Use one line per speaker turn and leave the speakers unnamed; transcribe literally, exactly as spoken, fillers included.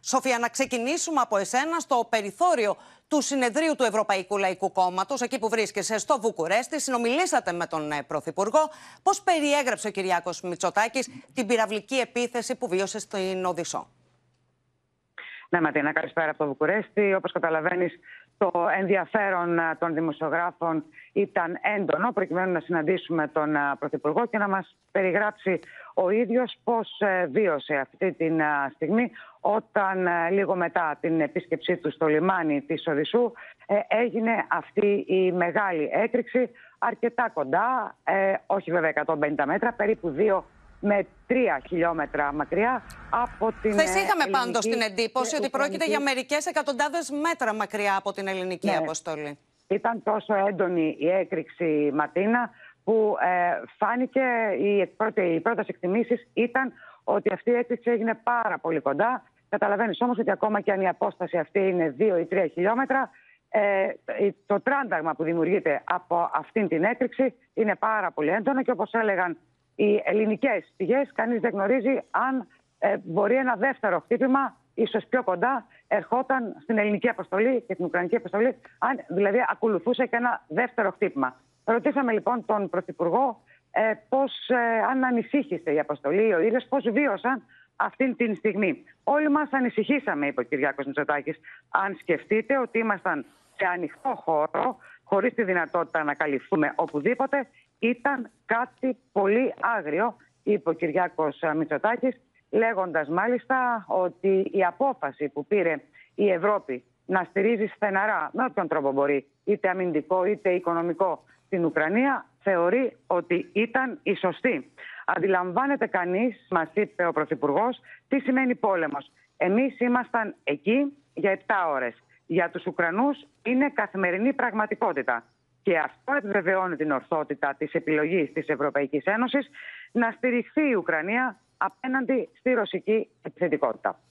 Σοφία, να ξεκινήσουμε από εσένα στο περιθώριο του συνεδρίου του Ευρωπαϊκού Λαϊκού Κόμματος, εκεί που βρίσκεσαι στο Βουκουρέστι. Συνομιλήσατε με τον Πρωθυπουργό. Πώς περιέγραψε ο Κυριάκος Μητσοτάκης την πυραυλική επίθεση που βίωσε στην Οδυσσό?
Ναι, Ματίνα, καλησπέρα από το Βουκουρέστι. Όπως καταλαβαίνεις, το ενδιαφέρον των δημοσιογράφων ήταν έντονο, προκειμένου να συναντήσουμε τον Πρωθυπουργό και να μας περιγράψει ο ίδιος πώς βίωσε αυτή τη στιγμή, όταν λίγο μετά την επίσκεψή του στο λιμάνι της Οδυσσού έγινε αυτή η μεγάλη έκρηξη αρκετά κοντά, όχι βέβαια εκατόν πενήντα μέτρα, περίπου δύο με τρία χιλιόμετρα μακριά από την
Χθες είχαμε
ελληνική...
πάντως την εντύπωση ότι πρόκειται για μερικές εκατοντάδες μέτρα μακριά από την ελληνική ναι. αποστολή.
Ήταν τόσο έντονη η έκρηξη, Ματίνα, που ε, φάνηκε, οι, πρώτη, οι πρώτες εκτιμήσεις ήταν ότι αυτή η έκρηξη έγινε πάρα πολύ κοντά. Καταλαβαίνεις όμως ότι ακόμα και αν η απόσταση αυτή είναι δύο ή τρία χιλιόμετρα, ε, το τράνταγμα που δημιουργείται από αυτήν την έκρηξη είναι πάρα πολύ έντονο και όπως έλεγαν οι ελληνικές πηγές, κανείς δεν γνωρίζει αν ε, μπορεί ένα δεύτερο χτύπημα, ίσως πιο κοντά, ερχόταν στην ελληνική αποστολή και την ουκρανική αποστολή, αν δηλαδή ακολουθούσε και ένα δεύτερο χτύπημα. Ρωτήσαμε λοιπόν τον Πρωθυπουργό ε, πώς, ε, αν ανησύχησε η αποστολή, ο ίδιος πώς βίωσαν αυτή την στιγμή. Όλοι μας ανησυχήσαμε, είπε ο Κυριάκος Μητσοτάκης, αν σκεφτείτε ότι ήμασταν σε ανοιχτό χώρο, χωρίς τη δυνατότητα να καλυφθούμε οπουδήποτε. Ήταν κάτι πολύ άγριο, είπε ο Κυριάκος Μητσοτάκης, λέγοντας μάλιστα ότι η απόφαση που πήρε η Ευρώπη να στηρίζει στεναρά, με όποιον τρόπο μπορεί, είτε αμυντικό είτε οικονομικό, την Ουκρανία, θεωρεί ότι ήταν η σωστή. Αντιλαμβάνεται κανείς, μας είπε ο Πρωθυπουργός, τι σημαίνει πόλεμος. Εμείς ήμασταν εκεί για επτά ώρες. Για τους Ουκρανούς είναι καθημερινή πραγματικότητα. Και αυτό επιβεβαιώνει την ορθότητα της επιλογής της Ευρωπαϊκής Ένωσης να στηριχθεί η Ουκρανία απέναντι στη ρωσική επιθετικότητα.